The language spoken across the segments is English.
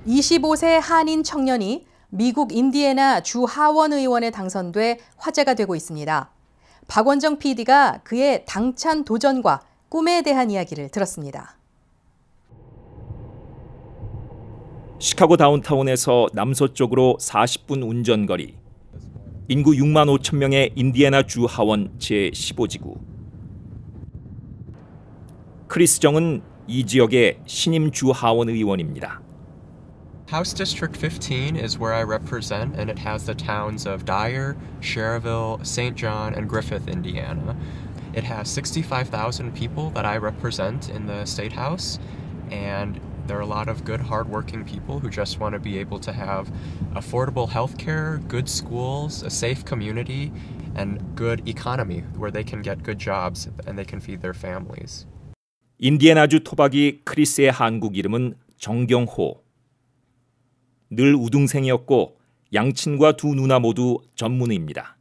25세 한인 청년이 미국 인디애나 주 하원 의원에 당선돼 화제가 되고 있습니다. 박원정 PD가 그의 당찬 도전과 꿈에 대한 이야기를 들었습니다. 시카고 다운타운에서 남서쪽으로 40분 운전거리. 인구 6만 5천 명의 인디애나 주 하원 제15지구. 크리스 정은 이 지역의 신임 주 하원 의원입니다. House District 15 is where I represent, and it has the towns of Dyer, Cherville, St. John, and Griffith, Indiana. It has 65,000 people that I represent in the State House, and there are a lot of good, hard-working people who just want to be able to have affordable health care, good schools, a safe community, and good economy where they can get good jobs and they can feed their families. 인디애나주 토박이 크리스의 한국 이름은 정경호. 늘 우등생이었고 양친과 두 누나 모두 전문의입니다.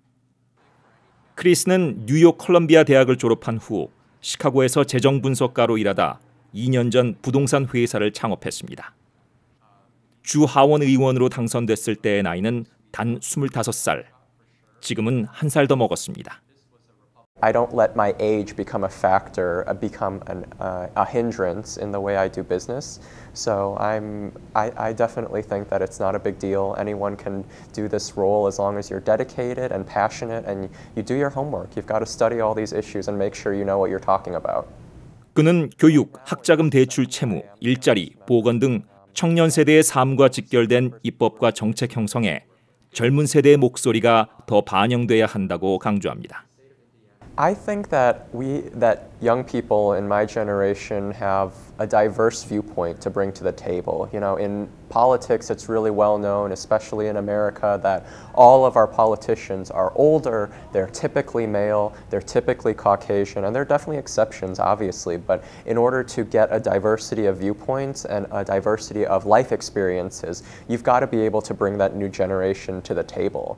크리스는 뉴욕 컬럼비아 대학을 졸업한 후 시카고에서 재정 분석가로 일하다 2년 전 부동산 회사를 창업했습니다. 주 하원 의원으로 당선됐을 때의 나이는 단 25살. 지금은 한 살 더 먹었습니다. I don't let my age become a factor, become a hindrance in the way I do business. So I definitely think that it's not a big deal. Anyone can do this role as long as you're dedicated and passionate and you do your homework. You've got to study all these issues and make sure you know what you're talking about. 그는 교육, 학자금 대출 채무, 일자리, 보건 등 청년 세대의 삶과 직결된 입법과 정책 형성에 젊은 세대의 목소리가 더 반영돼야 한다고 강조합니다. I think that young people in my generation have a diverse viewpoint to bring to the table. You know, in politics, it's really well known, especially in America, that all of our politicians are older, they're typically male, they're typically Caucasian, and there are definitely exceptions, obviously, but in order to get a diversity of viewpoints and a diversity of life experiences, you've got to be able to bring that new generation to the table.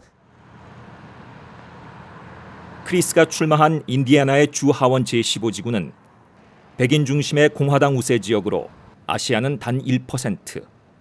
크리스가 출마한 인디애나의 주 하원 제15지구는 백인 중심의 공화당 우세 지역으로 아시아는 단 1%.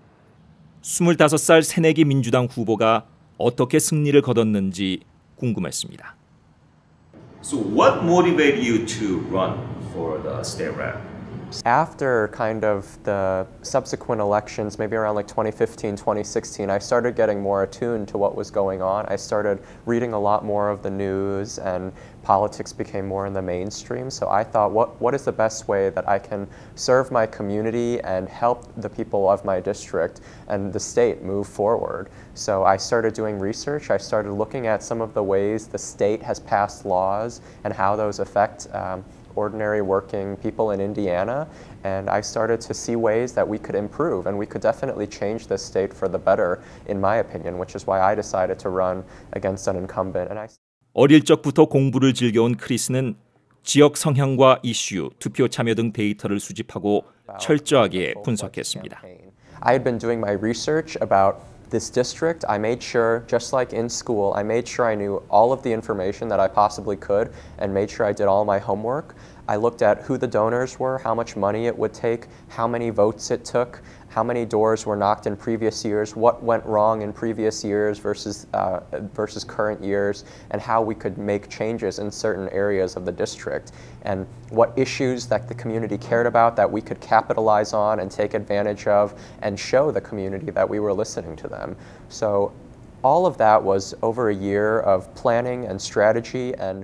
25살 새내기 민주당 후보가 어떻게 승리를 거뒀는지 궁금했습니다. So what motivated you to run for the state rep? After kind of the subsequent elections, maybe around like 2015, 2016, I started getting more attuned to what was going on. I started reading a lot more of the news and politics became more in the mainstream. So I thought, what is the best way that I can serve my community and help the people of my district and the state move forward? So I started doing research. I started looking at some of the ways the state has passed laws and how those affect ordinary working people in Indiana, and I started to see ways that we could improve and we could definitely change this state for the better, in my opinion, which is why I decided to run against an incumbent. 어릴 적부터 공부를 즐겨온 크리스는 지역 성향과 이슈, 투표 참여 등 데이터를 수집하고 철저하게 분석했습니다. I had been doing my research about this district. I made sure, just like in school, I made sure I knew all of the information that I possibly could and made sure I did all my homework. I looked at who the donors were, how much money it would take, how many votes it took, how many doors were knocked in previous years, what went wrong in previous years versus current years, and how we could make changes in certain areas of the district, and what issues that the community cared about that we could capitalize on and take advantage of and show the community that we were listening to them. So all of that was over a year of planning and strategy and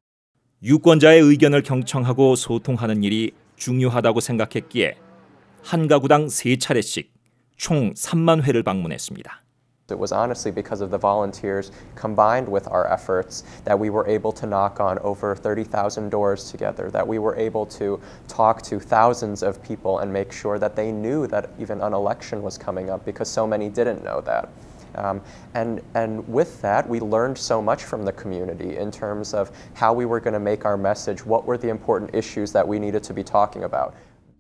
유권자의 의견을 경청하고 소통하는 일이 중요하다고 생각했기에 한 가구당 3차례씩 총 3만 회를 방문했습니다. It was honestly because of the volunteers combined with our efforts that we were able to knock on over 30,000 doors together, that we were able to talk to thousands of people and make sure that they knew that even an election was coming up because so many didn't know that. And with that, we learned so much from the community in terms of how we were going to make our message, what were the important issues that we needed to be talking about.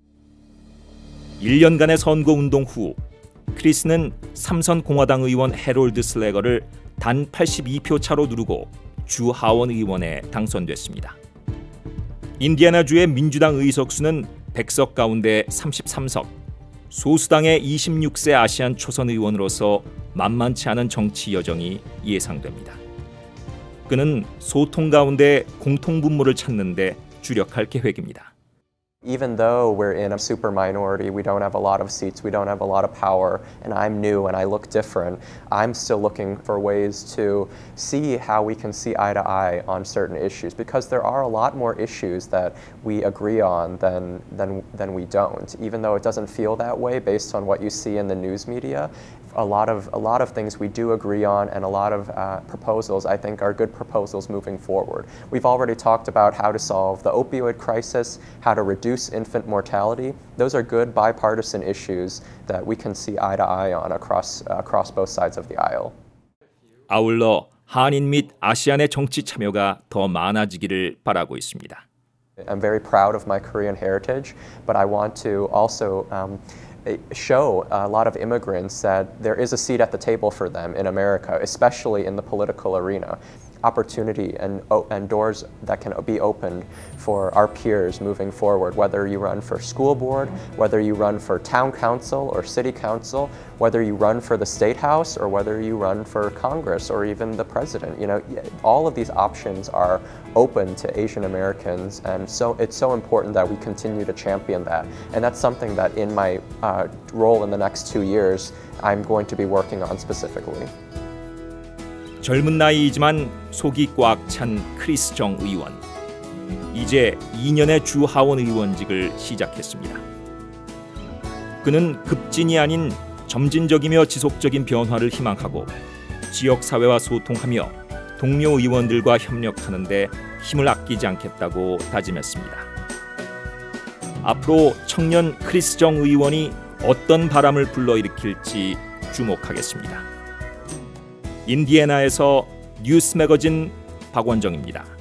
1년간의 선거운동 후 크리스는 삼선 공화당 의원 해롤드 슬래거를 단 82표 차로 누르고 주 하원 의원에 당선됐습니다. 인디애나주의 민주당 의석수는 100석 가운데 33석, 소수당의 26세 아시안 초선 의원으로서 만만치 않은 정치 여정이 예상됩니다. 그는 소통 가운데 공통분모를 찾는 데 주력할 계획입니다. Even though we're in a super minority, we don't have a lot of seats, we don't have a lot of power, and I'm new and I look different, I'm still looking for ways to see how we can see eye to eye on certain issues, because there are a lot more issues that we agree on than we don't. Even though it doesn't feel that way based on what you see in the news media, a lot of things we do agree on, and a lot of proposals I think are good proposals moving forward. We've already talked about how to solve the opioid crisis, how to reduce infant mortality. Those are good bipartisan issues that we can see eye to eye on across both sides of the aisle. 아울러 한인 및 아시안의 정치 참여가 더 많아지기를 바라고 있습니다. I'm very proud of my Korean heritage, but I want to also show a lot of immigrants that there is a seat at the table for them in America, especially in the political arena. Opportunity and doors that can be opened for our peers moving forward, whether you run for school board, whether you run for town council or city council, whether you run for the state house, or whether you run for Congress or even the president. You know, all of these options are open to Asian Americans, and so it's so important that we continue to champion that. And that's something that in my role in the next 2 years, I'm going to be working on specifically. 젊은 나이이지만 속이 꽉 찬 크리스 정 의원. 이제 2년의 주 하원 의원직을 시작했습니다. 그는 급진이 아닌 점진적이며 지속적인 변화를 희망하고 지역 사회와 소통하며 동료 의원들과 협력하는 데 힘을 아끼지 않겠다고 다짐했습니다. 앞으로 청년 크리스 정 의원이 어떤 바람을 불러일으킬지 주목하겠습니다. 인디애나에서 뉴스 매거진 박원정입니다.